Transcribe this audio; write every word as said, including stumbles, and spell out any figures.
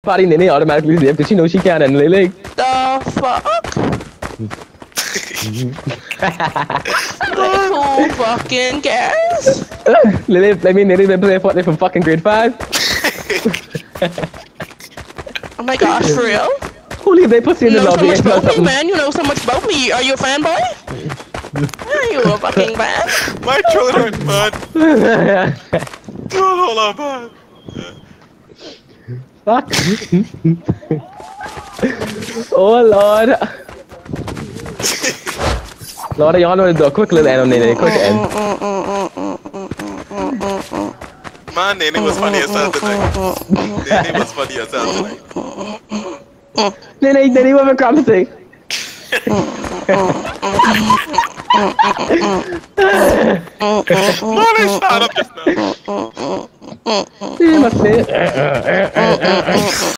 Party Nene automatically zip because she knows she can and Lily. The fuck? Who fucking cares? Lily, I mean, Nene been playing Fortnite from fucking grade five. Oh my gosh, for real? Who leave they pussy in You the know so lobby? much and about me, something? man. You know so much about me. Are you a fanboy? Are you a fucking fan? My children, man. Hold on, man. Fuck. Oh lord. Lord, y'all know the quick little end on Nene, quick end. Man, Nene was funny as hell tonight. Nene was funny as hell tonight. Nene, Nene, what am I promising? Man, I shot up just now. Nene must be.